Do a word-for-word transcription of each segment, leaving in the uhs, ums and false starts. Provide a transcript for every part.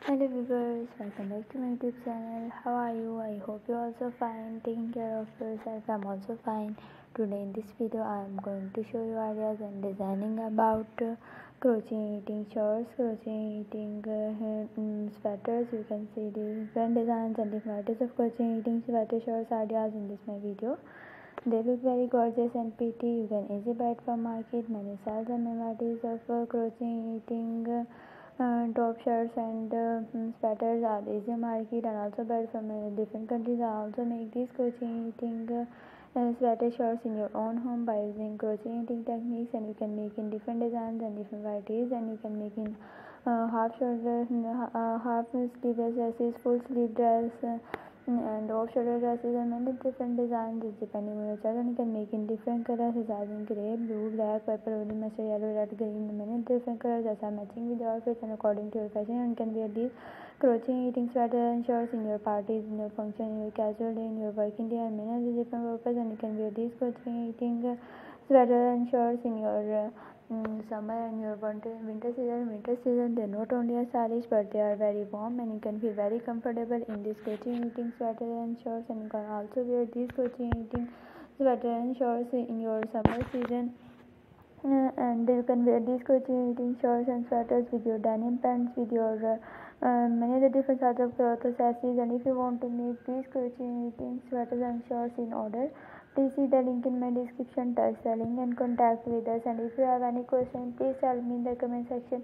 Hello viewers, welcome back to my YouTube channel. How are you? I hope you are also fine. Taking care of yourself. I'm also fine. Today in this video I am going to show you ideas and designing about uh, crochet knitting shorts, crochet knitting uh, mm, sweaters. You can see the different designs and different varieties of crochet knitting sweater shorts ideas in this my video. They look very gorgeous and pretty. You can easily buy it from market. Many styles and varieties of uh, crochet knitting uh, uh, top shirts and uh, mm, sweaters are easy market and also buy from uh, different countries. I also make these crochet knitting uh, uh, sweater shirts in your own home by using crochet knitting techniques, and you can make in different designs and different varieties, and you can make in uh, half shoulder, uh, half sleeve dresses, full sleeve dress. Uh, and off shoulder dresses and many different designs depending on your choice, and you can make in different colors as in gray, blue, black, purple, orange, mustard yellow, red, green, many different colors that are matching with your outfits and according to your fashion. And you can wear these crochet knitting sweater and shorts in your parties, in your function, in your casual day, in your working day, and many different purposes. And you can wear these crochet knitting uh, sweater and shorts in your uh, Mm, summer and your winter, winter season winter season They not only are stylish but they are very warm, and you can feel very comfortable in this crochet knitting sweater and shorts. And you can also wear these crochet knitting sweater and shorts in your summer season, uh, and you can wear these crochet knitting shorts and sweaters with your denim pants, with your uh, uh, many other different sorts of cloth accessories. And if you want to make these crochet knitting sweaters and shorts in order, please see the link in my description, touch the link and contact with us. And if you have any question, please tell me in the comment section.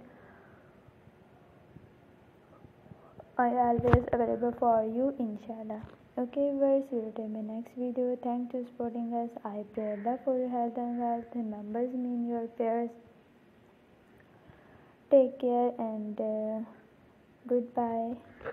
I always available for you, inshallah. Okay viewers, we will take my next video. Thanks for supporting us. I pray Allah for your health and wealth. Remembers me in your prayers. Take care and uh, goodbye.